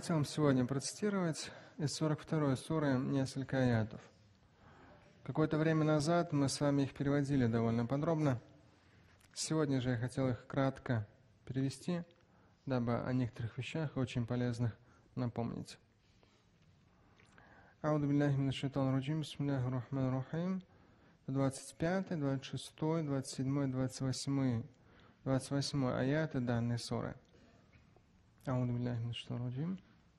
хотел сегодня процитировать из 42-й суры несколько аятов. Какое-то время назад мы с вами их переводили довольно подробно. Сегодня же я хотел их кратко перевести, дабы о некоторых вещах очень полезных напомнить. Ауду биллахи минаш шайтанир раджим, бисмиллахир рахманир рахим. 25, 26, 27, 28 аяты данной суры. أعوذ بالله من الشيطان الرجيم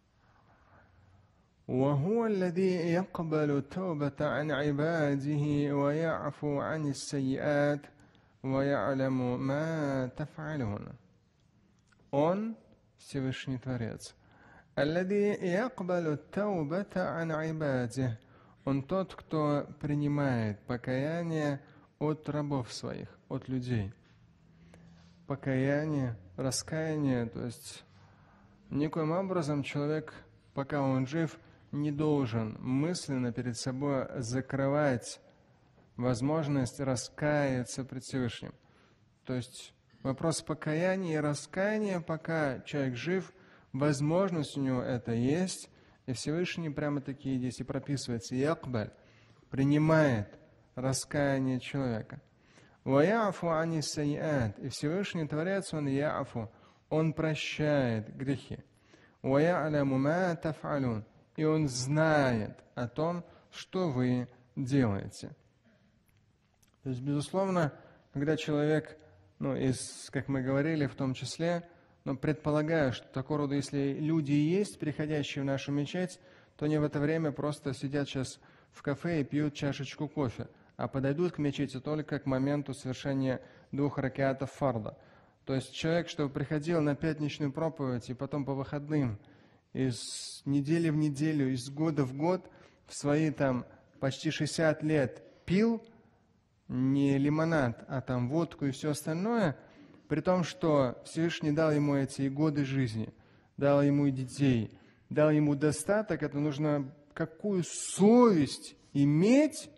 وهو الذي يقبل التوبة عن عباده ويعفو عن السيئات ويعلم ما تفعلون. Он Всевышний Творец. الذي يقبل التوبة عن عباده. Он тот, кто принимает покаяние от рабов своих, от людей. Покаяние, раскаяние, то есть никоим образом человек, пока он жив, не должен мысленно перед собой закрывать возможность раскаяться пред Всевышним. То есть вопрос покаяния и раскаяния, пока человек жив, возможность у него это есть, и Всевышний прямо-таки здесь и прописывается. Якбаль принимает раскаяние человека. Ваяфу ани сайят. И Всевышний Творец, он яфу. Он прощает грехи. وَيَعْلَمُ مَا تَفْعَلُونَ. И Он знает о том, что вы делаете. То есть, безусловно, когда человек, как мы говорили, в том числе, предполагаю, что такого рода, если люди есть, приходящие в нашу мечеть, то они в это время просто сидят сейчас в кафе и пьют чашечку кофе, а подойдут к мечети только к моменту совершения 2 ракатов фарда. То есть человек, что приходил на пятничную проповедь и потом по выходным, из недели в неделю, из года в год, в свои там почти 60 лет пил не лимонад, а там водку и все остальное, при том, что Всевышний дал ему эти годы жизни, дал ему и детей, дал ему достаток, это нужно какую совесть иметь,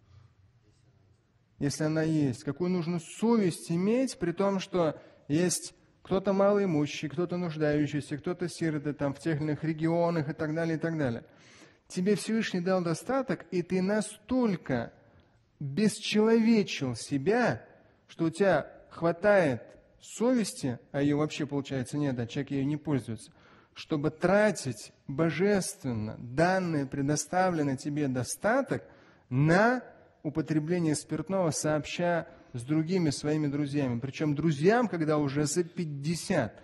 если она есть, какую нужно совесть иметь, при том, что есть кто-то малоимущий, кто-то нуждающийся, кто-то сироты там в тех или иных регионах и так далее, и так далее. Тебе Всевышний дал достаток, и ты настолько бесчеловечил себя, что у тебя хватает совести, а ее вообще, получается, нет, а человек ею не пользуется, чтобы тратить божественно данный, предоставленный тебе достаток на употребление спиртного сообща с другими своими друзьями. Причем друзьям, когда уже за 50.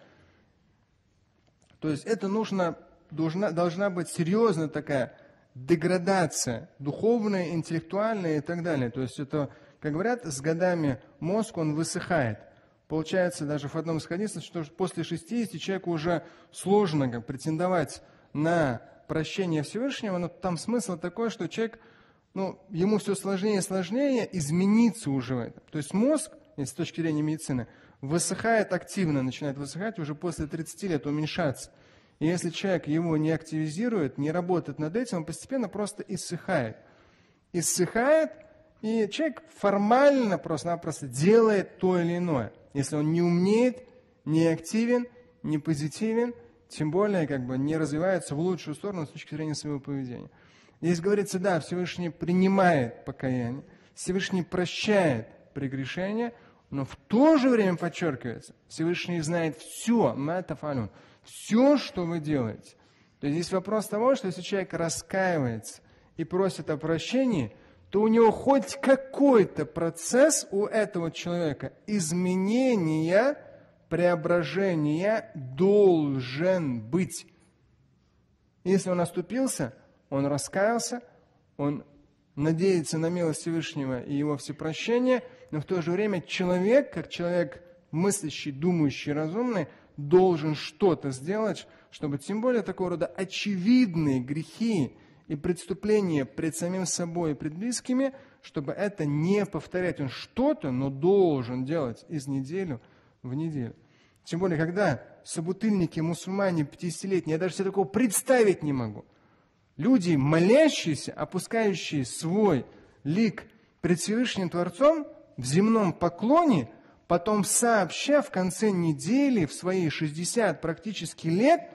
То есть это должна быть серьезная такая деградация, духовная, интеллектуальная и так далее. То есть это, как говорят, с годами мозг, он высыхает. Получается даже в одном из хадисов, что после 60 человеку уже сложно претендовать на прощение Всевышнего, но там смысл такой, что человек, ему все сложнее и сложнее измениться уже в этом. То есть мозг, с точки зрения медицины, высыхает активно, начинает высыхать уже после 30 лет, уменьшаться. И если человек его не активизирует, не работает над этим, он постепенно просто иссыхает. Иссыхает, и человек формально просто-напросто делает то или иное. Если он не умеет, не активен, не позитивен, тем более не развивается в лучшую сторону с точки зрения своего поведения. Здесь говорится, да, Всевышний принимает покаяние, Всевышний прощает прегрешения, но в то же время подчеркивается, Всевышний знает все, все, что вы делаете. То есть здесь вопрос того, что если человек раскаивается и просит о прощении, то у него хоть какой-то процесс у этого человека изменения, преображения должен быть. Если он оступился, он раскаялся, он надеется на милость Всевышнего и его всепрощение, но в то же время человек, как человек мыслящий, думающий, разумный, должен что-то сделать, чтобы тем более такого рода очевидные грехи и преступления пред самим собой и пред близкими, чтобы это не повторять. Он что-то, но должен делать из недели в неделю. Тем более, когда собутыльники, мусульмане 50-летние, я даже себе такого представить не могу. Люди, молящиеся, опускающие свой лик пред Всевышним Творцом в земном поклоне, потом сообща в конце недели, в свои 60 практически лет,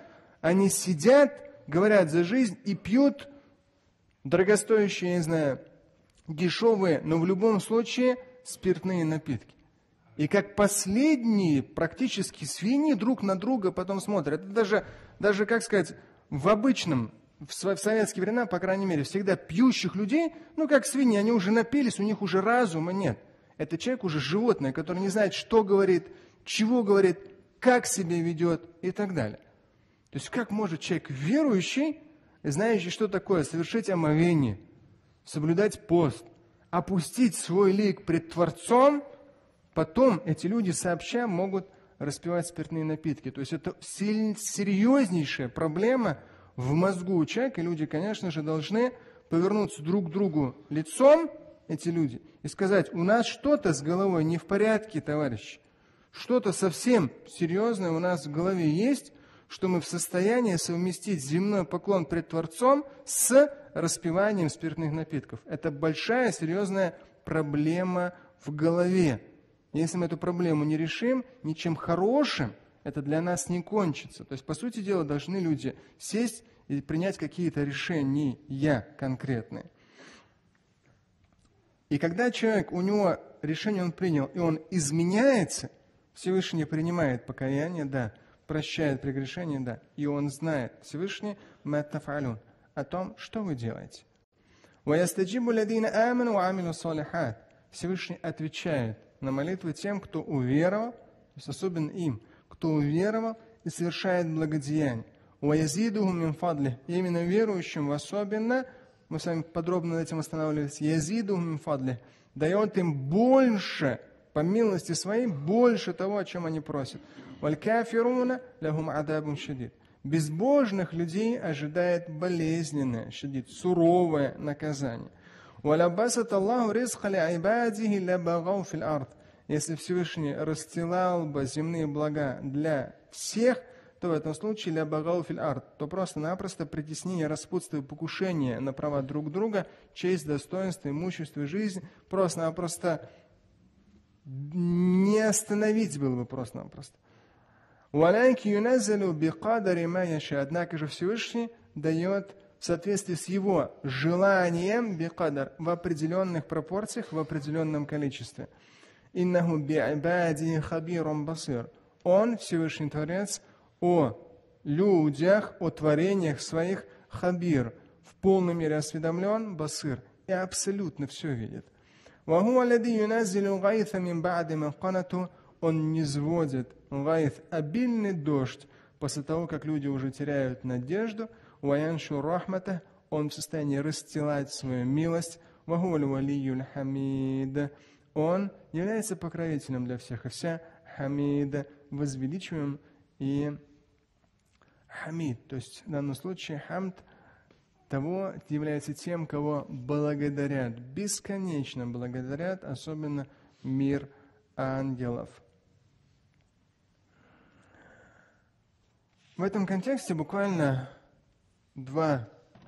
Они сидят, говорят за жизнь и пьют дорогостоящие, я не знаю, дешевые, но в любом случае спиртные напитки. И как последние практически свиньи друг на друга потом смотрят. Это даже как сказать, в обычном, в советские времена, по крайней мере, всегда пьющих людей, ну как свиньи, они уже напились, у них уже разума нет. Это человек уже животное, который не знает, что говорит, чего говорит, как себя ведет и так далее. То есть как может человек верующий, знающий, что такое совершить омовение, соблюдать пост, опустить свой лик пред Творцом, потом эти люди сообща могут распивать спиртные напитки. То есть это серьезнейшая проблема в мозгу у человека. И люди, конечно же, должны повернуться друг к другу лицом, эти люди, и сказать: у нас что-то с головой не в порядке, товарищи. Что-то совсем серьезное у нас в голове есть, что мы в состоянии совместить земной поклон пред Творцом с распиванием спиртных напитков. Это большая, серьезная проблема в голове. Если мы эту проблему не решим, ничем хорошим это для нас не кончится. То есть, по сути дела, должны люди сесть и принять какие-то решения конкретные. И когда человек, у него решение он принял, и он изменяется, Всевышний принимает покаяние, да, прощает прегрешение, да, и он знает, Всевышний, маттафалюн, о том, что вы делаете. Всевышний отвечает на молитвы тем, кто уверовал, то есть особенно им, кто уверовал и совершает благодеяние. И именно верующим особенно, мы с вами подробно над этим останавливались, дает им больше, по милости своей, больше того, о чем они просят. Безбожных людей ожидает болезненное, суровое наказание. Если Всевышний расстилал бы земные блага для всех, то в этом случае то просто-напросто притеснение, распутство и покушение на права друг друга, честь, достоинство, имущество и жизнь просто-напросто не остановить было бы просто-напросто. Однако же Всевышний дает в соответствии с его желанием в определенных пропорциях, в определенном количестве. Он, Всевышний Творец, о людях, о творениях своих хабир, в полной мере осведомлен, басир, и абсолютно все видит. Он низводит обильный дождь после того, как люди уже теряют надежду. Он в состоянии расстилать свою милость. Он является покровителем для всех и вся, хамида, возвеличиваем и хамид. То есть в данном случае хамд того является тем, кого благодарят, бесконечно благодарят, особенно мир ангелов. В этом контексте буквально два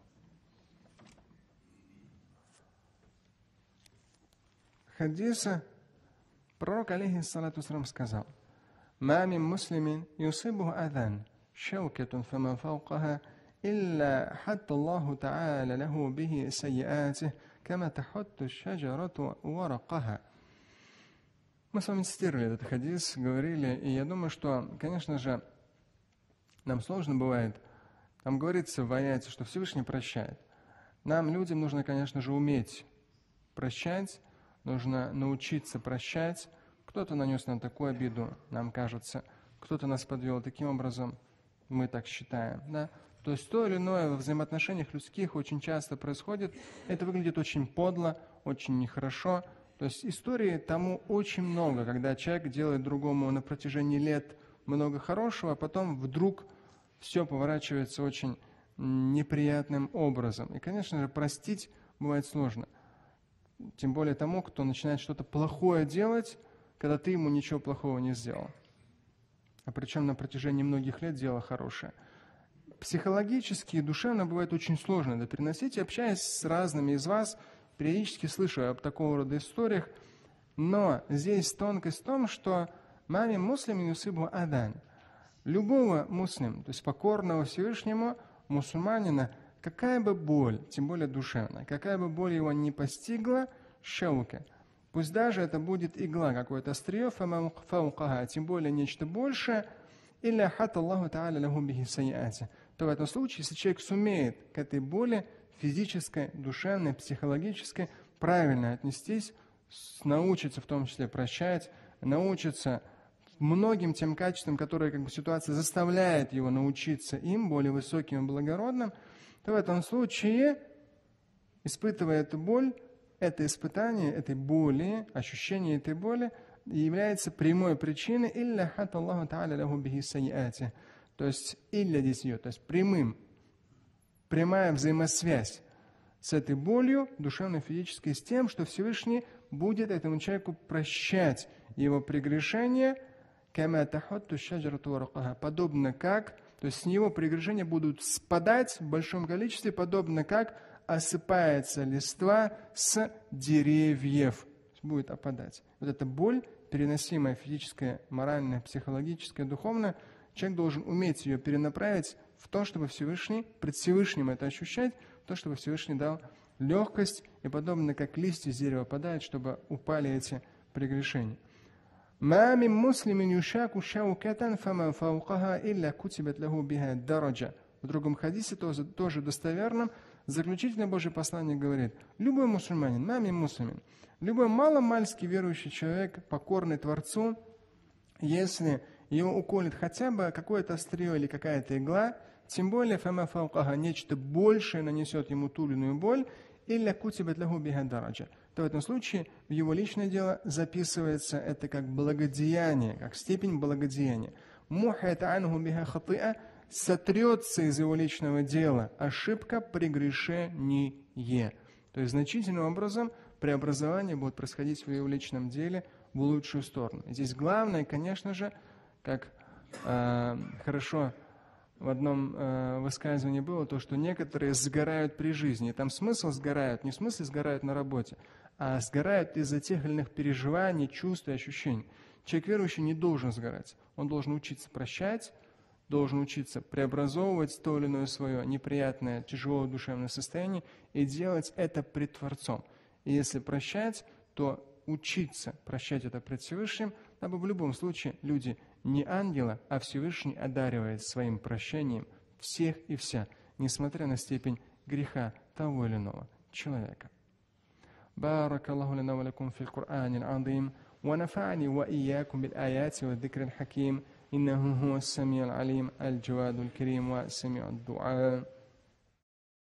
хадиса. Пророк, алейхиссалату вассалям, сказал: «Ма мин муслимин юсибуху адан, шаукатун фама фауқаха, илля хатта Аллаху та'аля лаху бихи сайяатих, кама тахутту шаджарату варакаха». Мы с вами цитировали этот хадис, говорили, и я думаю, что, конечно же, нам сложно бывает. Там говорится в аяте, что Всевышний прощает. Нам, людям, нужно, конечно же, уметь прощать, нужно научиться прощать. Кто-то нанес нам такую обиду, нам кажется, кто-то нас подвел таким образом, мы так считаем. Да? То есть то или иное во взаимоотношениях людских очень часто происходит. Это выглядит очень подло, очень нехорошо. То есть истории тому очень много, когда человек делает другому на протяжении лет много хорошего, а потом вдруг все поворачивается очень неприятным образом. И, конечно же, простить бывает сложно. Тем более тому, кто начинает что-то плохое делать, когда ты ему ничего плохого не сделал. А причем на протяжении многих лет дело хорошее. Психологически и душевно бывает очень сложно это переносить. И общаясь с разными из вас, периодически слышу об такого рода историях. Но здесь тонкость в том, что «Мами муслим юсибу адан». любого муслима, то есть покорного Всевышнему мусульманина, какая бы боль, тем более душевная, какая бы боль его не постигла, шаука, пусть даже это будет игла, какое-то острие, фаукаха, тем более нечто большее, илля хат Аллаху та'аля лаху бихи сайяати, то в этом случае, если человек сумеет к этой боли физической, душевной, психологической правильно отнестись, научиться в том числе прощать, научиться многим тем качествам, которые ситуация заставляет его научиться им, более высоким и благородным, то в этом случае, испытывая эту боль, это испытание этой боли, ощущение этой боли является прямой причиной илля хат Аллаху та'аля лаху бихи сайяати. То есть илля здесь ее, то есть прямая взаимосвязь с этой болью, душевно-физической, с тем, что Всевышний будет этому человеку прощать его прегрешения, подобно как, то есть с него прегрешения будут спадать в большом количестве, подобно как осыпается листва с деревьев, будет опадать. Вот эта боль, переносимая физическая, моральная, психологическая, духовная, человек должен уметь ее перенаправить в то, чтобы Всевышний, пред Всевышним это ощущать, в то, чтобы Всевышний дал легкость, и подобно как листья с дерева падают, чтобы упали эти прегрешения. «Ма мин муслимин юшаку шаукатан фама фаукаха илля кутибат лаху биха дараджа». В другом хадисе, тоже достоверном, заключительное Божье послание говорит: любой мусульманин, ма мин муслимин, любой маломальски верующий человек, покорный Творцу, если его уколет хотя бы какое-то острие или какая-то игла, тем более фама фаукаха, нечто большее нанесет ему ту или иную боль, илля кутибат лаху биха дараджа, то в этом случае в его личное дело записывается это как благодеяние, как степень благодеяния. Мухат анху биха хатиа, сотрется из его личного дела ошибка, прегрешение. То есть значительным образом преобразование будет происходить в его личном деле в лучшую сторону. И здесь главное, конечно же, как хорошо в одном высказывании было, то, что некоторые сгорают при жизни. И там смысл сгорают, не в смысле сгорают на работе, а сгорают из-за тех или иных переживаний, чувств и ощущений. Человек верующий не должен сгорать. Он должен учиться прощать, должен учиться преобразовывать то или иное свое неприятное, тяжелое душевное состояние и делать это пред Творцом. И если прощать, то учиться прощать это пред Всевышним, дабы в любом случае люди не ангела, а Всевышний одаривает своим прощением всех и вся, несмотря на степень греха того или иного человека. بارك الله لنا ولكم في القرآن العظيم ونفعني وإياكم بالآيات والذكر الحكيم إنه هو السميع العليم الجواد الكريم وسميع الدعاء